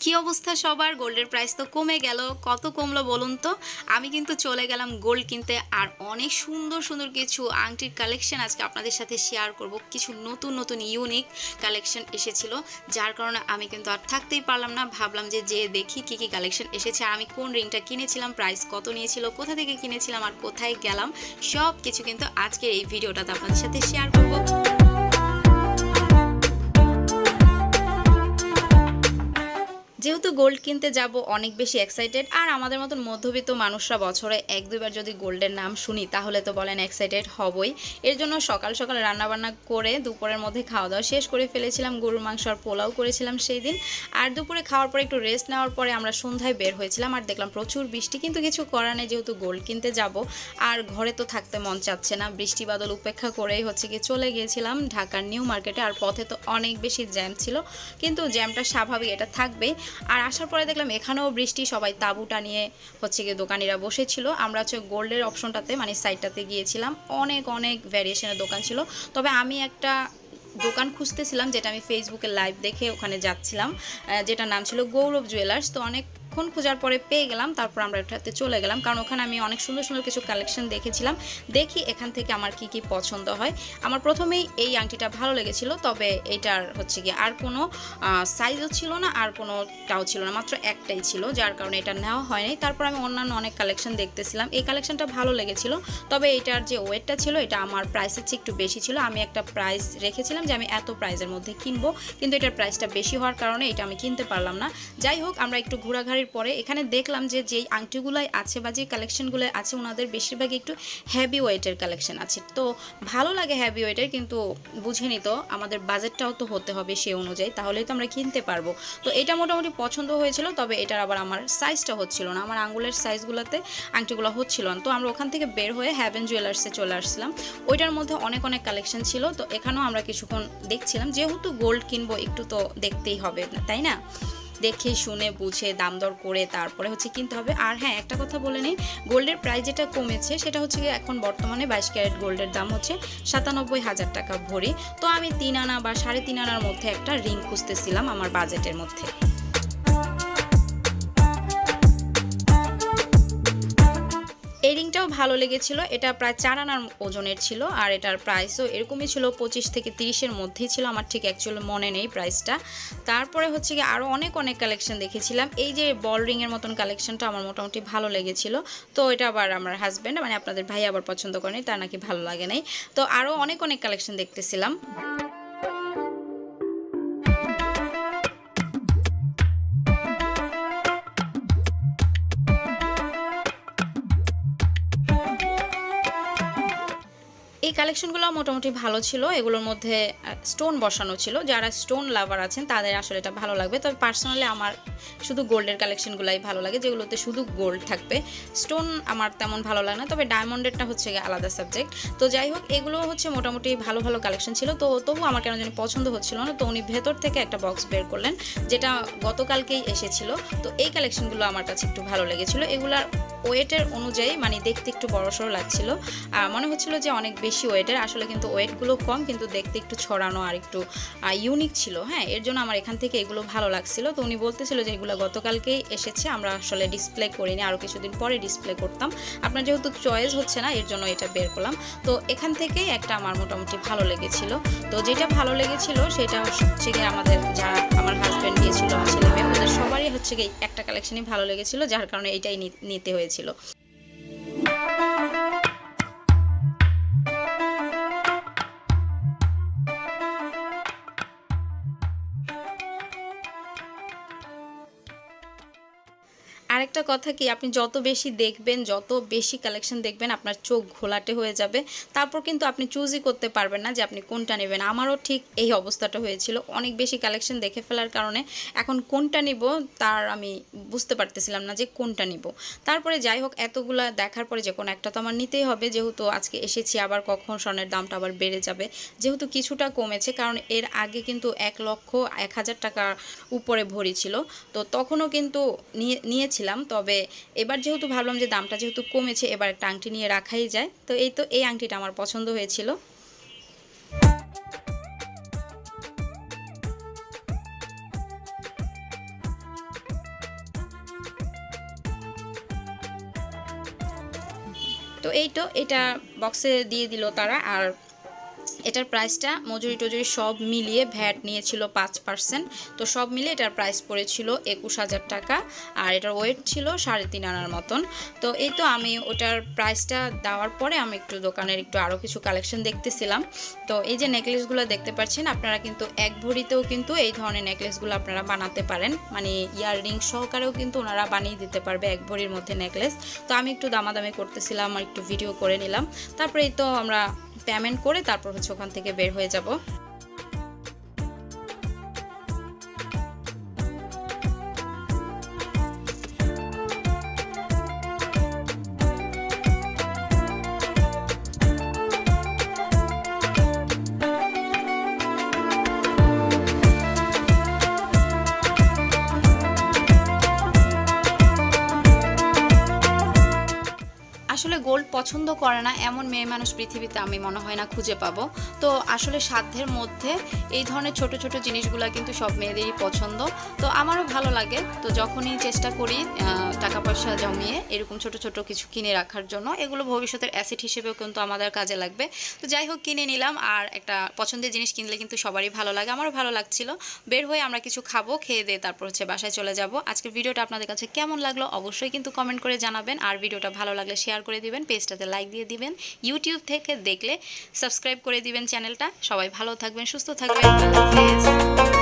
কি অবস্থা সবার? গোল্ডের প্রাইস তো কমে গেল। কত কমলো বলুন তো? আমি কিন্তু চলে গেলাম গোল্ড কিনতে, আর অনেক সুন্দর সুন্দর কিছু আংটির কালেকশন আজকে আপনাদের সাথে শেয়ার করব। কিছু নতুন নতুন ইউনিক কালেকশন এসেছিল, যার কারণে আমি কিন্তু আর থাকতেই পারলাম না। ভাবলাম যে দেখি কি কি কালেকশন এসেছে, আর আমি কোন রিংটা কিনেছিলাম, প্রাইস কত নিয়েছিল, কোথা থেকে কিনেছিলাম, আর কোথায় গেলাম, সব কিছু কিন্তু আজকের এই ভিডিওটাতে আপনাদের সাথে শেয়ার করব। যেহেতু গোল্ড কিনতে যাব অনেক বেশি এক্সাইটেড, আর আমাদের মতন মধ্যবিত্ত মানুষরা বছরে এক দুইবার যদি গোল্ডের নাম শুনি তাহলে তো বলেন এক্সাইটেড হবই। এর জন্য সকাল সকাল রান্নাবান্না করে দুপুরের মধ্যে খাওয়া দাওয়া শেষ করে ফেলেছিলাম। গরুর মাংস আর পোলাও করেছিলাম সেই দিন। আর দুপুরে খাওয়ার পরে একটু রেস্ট নেওয়ার পরে আমরা সন্ধ্যায় বের হয়েছিলাম, আর দেখলাম প্রচুর বৃষ্টি, কিন্তু কিছু করার নেই, যেহেতু গোল্ড কিনতে যাব আর ঘরে তো থাকতে মন চাচ্ছে না। বৃষ্টি বাদল উপেক্ষা করেই কি চলে গিয়েছিলাম ঢাকার নিউ মার্কেটে। আর পথে তো অনেক বেশি জ্যাম ছিল, কিন্তু জ্যামটা স্বাভাবিক, এটা থাকবেই। আর আসার পরে দেখলাম এখানেও বৃষ্টি, সবাই তাঁবুটা নিয়ে গিয়ে দোকানিরা বসেছিল। আমরা গোল্ডের অপশনটাতে মানে সাইডটাতে গিয়েছিলাম, অনেক অনেক ভ্যারিয়েশনের দোকান ছিল। তবে আমি একটা দোকান খুঁজতেছিলাম, যেটা আমি ফেসবুকে লাইভ দেখে ওখানে যাচ্ছিলাম, যেটা নাম ছিল গৌরব জুয়েলার্স। তো অনেকক্ষণ খোঁজার পরে পেয়ে গেলাম, তারপর আমরা এটাতে চলে গেলাম, কারণ ওখানে আমি অনেক সুন্দর সুন্দর কিছু কালেকশন দেখেছিলাম। দেখি এখান থেকে আমার কি কি পছন্দ হয়। আমার প্রথমেই এই আংটিটা ভালো লেগেছিল, তবে এইটার গিয়ে আর কোনো সাইজও ছিল না, আর কোনোটাও ছিল না, মাত্র একটাই ছিল, যার কারণে এটা নেওয়া হয়নি। তারপর আমি অন্যান্য অনেক কালেকশন দেখতেছিলাম, এই কালেকশনটা ভালো লেগেছিল, তবে এটার যে ওয়েটটা ছিল এটা আমার প্রাইসের চেয়ে একটু বেশি ছিল। আমি একটা প্রাইস রেখেছিলাম যে আমি এত প্রাইসের মধ্যে কিনবো, কিন্তু এটার প্রাইসটা বেশি হওয়ার কারণে এটা আমি কিনতে পারলাম না। যাই হোক, আমরা একটু ঘোরাঘুরির পরে এখানে দেখলাম যে যেই আংটিগুলাই আছে বা যে কালেকশনগুলো আছে ওনাদের বেশিরভাগই একটু হেভি ওয়েটের কালেকশন আছে। তো ভালো লাগে হেভি ওয়েটের, কিন্তু বুঝেনি তো আমাদের বাজেটটাও তো হতে হবে সেই অনুযায়ী, তাহলেই তো আমরা কিনতে পারবো। তো এটা মোটামুটি পছন্দ হয়েছিল, তবে এটার আবার আমার সাইজটা হচ্ছিল না, আমার আঙ্গুলের সাইজগুলোতে আংটিগুলো হচ্ছিল না। তো আমরা ওখান থেকে বের হয়ে হ্যাভেন জুয়েলার্সে চলে আসছিলাম। ওইটার মধ্যে অনেক অনেক কালেকশন ছিল, তো এখানেও আমরা কিছুক্ষণ দেখছিলাম, যেহেতু গোল্ড কিনবো একটু তো দেখতেই হবে, তাই না? দেখে শুনে বুঝে দাম দর করে তারপরে কিনতে হবে। আর হ্যাঁ, একটা কথা বলে নিই, গোল্ডের প্রাইস যেটা কমেছে সেটা এখন বর্তমানে 22 ক্যারেট গোল্ডের দাম 97,000 টাকা ভরি। তো আমি 3 আনা বা 3.5 আনার মধ্যে একটা রিং খুঁজতেছিলাম আমার বাজেটের মধ্যে। এই রিংটাও ভালো লেগেছিল, এটা প্রায় 4 আনার ওজনের ছিল, আর এটার প্রাইসও এরকমই ছিল, 25 থেকে 30-এর মধ্যেই ছিল, আমার ঠিক অ্যাকচুয়ালি মনে নেই প্রাইসটা। তারপরে কি আরও অনেক অনেক কালেকশন দেখেছিলাম। এই যে বল রিংয়ের মতন কালেকশনটা আমার মোটামুটি ভালো লেগেছিল, তো এটা আবার আমার হাজব্যান্ড মানে আপনাদের ভাই আবার পছন্দ করেনি, তার নাকি ভালো লাগে নাই। তো আরও অনেক অনেক কালেকশন দেখতেছিলাম। এই কালেকশনগুলো মোটামুটি ভালো ছিল, এগুলোর মধ্যে স্টোন বসানো ছিল, যারা স্টোন লাভার আছেন তাদের আসলে এটা ভালো লাগবে। তবে পার্সোনালি আমার শুধু গোল্ডের কালেকশনগুলাই ভালো লাগে, যেগুলোতে শুধু গোল্ড থাকবে, স্টোন আমার তেমন ভালো লাগে না। তবে ডায়মন্ডেরটা আলাদা সাবজেক্ট। তো যাই হোক, এগুলো মোটামুটি ভালো ভালো কালেকশন ছিল, তো তবু আমার কেন জানি পছন্দ হচ্ছিল না। তো উনি ভেতর থেকে একটা বক্স বের করলেন, যেটা গতকালকেই এসেছিল। তো এই কালেকশনগুলো আমার কাছে একটু ভালো লেগেছিল। এগুলার ওয়েটের অনুযায়ী মানে দেখতে একটু বড়সড় লাগছিল, আর মনে হচ্ছিল যে অনেক বেশি ওয়েটের, আসলে কিন্তু ওয়েটগুলো কম, কিন্তু দেখতে একটু ছড়ানো আর একটু ইউনিক ছিল। হ্যাঁ, এর জন্য আমার এখান থেকে এগুলো ভালো লাগছিল। তো উনি বলতেছিল যে এগুলো গতকালকেই এসেছে, আমরা আসলে ডিসপ্লে করিনি, আরও কিছুদিন পরে ডিসপ্লে করতাম। আপনার যেহেতু চয়েস হচ্ছে না, এর জন্য এটা বের করলাম। তো এখান থেকেই একটা আমার মোটামুটি ভালো লেগেছিল। তো যেটা ভালো লেগেছিল সেটা গিয়ে আমাদের যারা আমার হাজব্যান্ড দিয়েছিল, ছেলে মেয়ে, ওদের সবারই গিয়ে একটা কালেকশনই ভালো লেগেছিল, যার কারণে এটাই নিতে হয়েছিল। আরেকটা কথা কি, আপনি যত বেশি দেখবেন, যত বেশি কালেকশন দেখবেন, আপনার চোখ ঘোলাটে হয়ে যাবে, তারপর কিন্তু আপনি চুজই করতে পারবেন না যে আপনি কোনটা নেবেন। আমারও ঠিক এই অবস্থাটা হয়েছিল, অনেক বেশি কালেকশন দেখে ফেলার কারণে এখন কোনটা নিব তার আমি বুঝতে পারতেছিলাম না যে কোনটা নিব। তারপরে যাই হোক, এতগুলা দেখার পরে যে কোনো একটা তো আমার নিতেই হবে, যেহেতু আজকে এসেছি, আবার কখন স্বর্ণের দামটা আবার বেড়ে যাবে। যেহেতু কিছুটা কমেছে, কারণ এর আগে কিন্তু 1,01,000 টাকা উপরে ভরি ছিল, তো তখনও কিন্তু নিয়েছিলাম। তবে এবার যেহেতু ভাবলাম যে দামটা যেহেতু কমেছে, এবার একটা আংটি নিয়ে রাখাই যায়। তো এই আংটিটা আমার পছন্দ হয়েছিল। তো এই তো এটা বক্সে দিয়ে দিল তারা। আর এটার প্রাইসটা মজুরি টজুরি সব মিলিয়ে ভ্যাট নিয়েছিল 5%। তো সব মিলিয়ে এটার প্রাইস পড়েছিল 21,000 টাকা। আর এটার ওয়েট ছিল 3.5 আনার মতন। তো এই তো আমি ওটার প্রাইসটা দেওয়ার পরে আমি একটু দোকানের একটু আরও কিছু কালেকশন দেখতেছিলাম। তো এই যে নেকলেসগুলো দেখতে পাচ্ছেন, আপনারা কিন্তু এক ভরিতেও কিন্তু এই ধরনের নেকলেসগুলো আপনারা বানাতে পারেন, মানে ইয়াররিং সহকারেও কিন্তু ওনারা বানিয়ে দিতে পারবে এক ভরির মধ্যে নেকলেস। তো আমি একটু দামাদামি করতেছিলাম আর একটু ভিডিও করে নিলাম। তারপরে এই তো আমরা পেমেন্ট করে তারপর হচ্ছে ওখান থেকে বের হয়ে যাব। আসলে গোল্ড পছন্দ করে না এমন মেয়ে মানুষ পৃথিবীতে আমি মনে হয় না খুঁজে পাবো। তো আসলে সাধ্যের মধ্যে এই ধরনের ছোট ছোট জিনিসগুলো কিন্তু সব মেয়েদেরই পছন্দ। তো আমারও ভালো লাগে। তো যখনই চেষ্টা করি টাকা পয়সা জমিয়ে এরকম ছোট ছোট কিছু কিনে রাখার জন্য, এগুলো ভবিষ্যতের অ্যাসেট হিসেবেও কিন্তু আমাদের কাজে লাগবে। তো যাই হোক, কিনে নিলাম। আর একটা পছন্দের জিনিস কিনলে কিন্তু সবারই ভালো লাগে, আমারও ভালো লাগছিল। বের হয়ে আমরা কিছু খাবো, খেয়ে দিয়ে তারপর হচ্ছে বাসায় চলে যাব। আজকের ভিডিওটা আপনাদের কাছে কেমন লাগলো অবশ্যই কিন্তু কমেন্ট করে জানাবেন। আর ভিডিওটা ভালো লাগলে শেয়ার করে দিবেন, পেজটাতে লাইক দিয়ে দিবেন, ইউটিউব থেকে দেখলে সাবস্ক্রাইব করে দিবেন চ্যানেলটা। সবাই ভালো থাকবেন, সুস্থ থাকবেন, আল্লাহ হাফেজ।